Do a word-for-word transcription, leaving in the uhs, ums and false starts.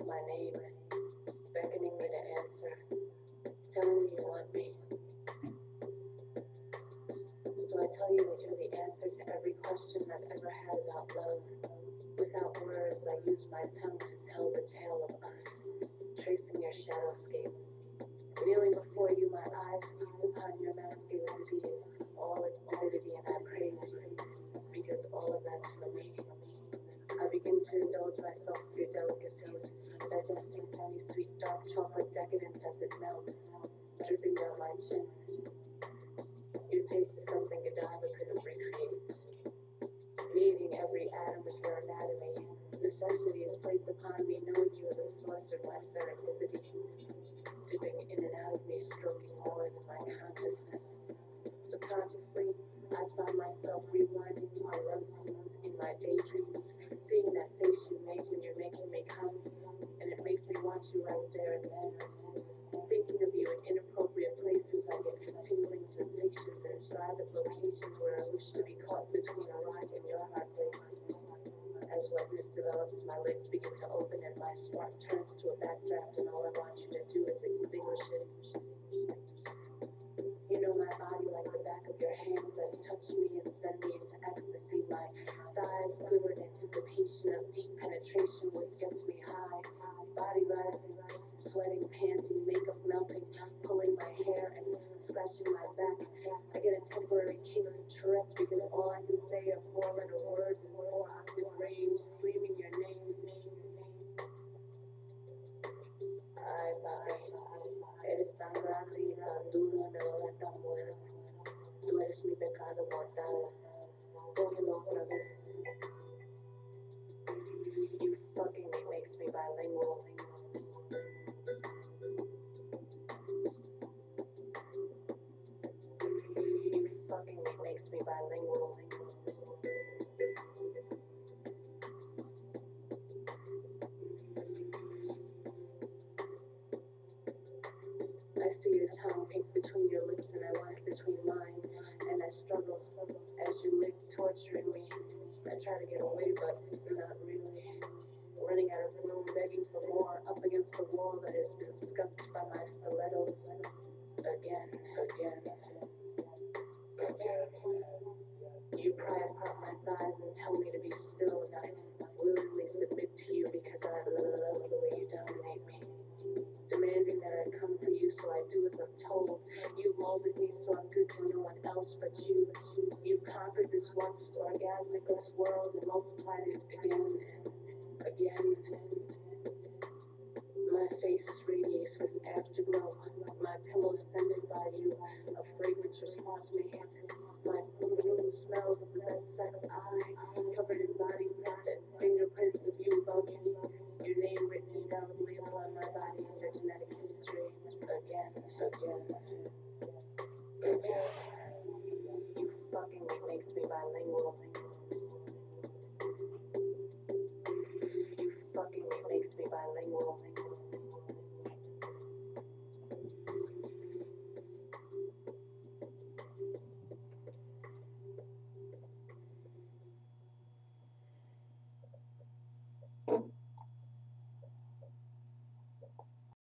my name, beckoning me to answer, telling me you want me. So I tell you that you're the answer to every question I've ever had about love. Without words, I use my tongue to tell the tale of us, tracing your shadowscape. Kneeling before you, my eyes feast upon your masculinity in all its divinity, and I praise you, because all of that's for me. I begin to indulge myself with your delicacies, digesting semi-sweet dark chocolate decadence as it melts, dripping down my chin. Your taste is something Godiva couldn't recreate. Needing every atom of your anatomy, necessity is placed upon me, knowing you as a source of my serendipity, dipping in and out of me, stroking more than my consciousness. Subconsciously, I find myself rewinding our love scenes in my daydreams, seeing that face you make when you're making me come, and it makes me want you right there and then. Thinking of you in inappropriate places, I get tingling sensations in private locations where I wish to be caught between a rock and your heart place. As wetness develops, my legs begin to open and my spark turns to a backdraft, and all I want you to do is extinguish it. You know my body like the back of your hands, and touch me and send me into ecstasy. My thighs quiver in anticipation of deep penetration, which gets me high. Body rising, sweating, panting, makeup melting, pulling my hair and scratching my back. I get a temporary case of Tourette's because all I can say are four-letter words in four-octave range, screaming your name. Ay, papi, eres tan grande y tan duro, me duele tan bueno. Tú eres mi pecado mortal. Cógelo otra vez. You fucking me makes me bilingual. You fucking me makes me bilingual. I see your tongue pink between your lips and I want it between mine, and I struggle as you lick, torturing me. I try to get away, but not really. Running out of room, begging for more, up against the wall that has been scuffed by my stilettos. Again, again, again. You pry apart my thighs and tell me to be still, and I willingly submit to you because I love the way you dominate me. Demanding that I come for you, so I do as I'm told. You molded me so I'm good to no one else but you. You conquered this once orgasmicless world and multiplied it again and again. My face radiates with an afterglow. My pillow scented by you. A fragrance responds me. My room smells of the best sex. I, covered in body prints and fingerprints of you loving. Your name written indelibly upon my body and your genetic history. Again, again, again. You fucking makes me bilingual. You fucking makes me bilingual.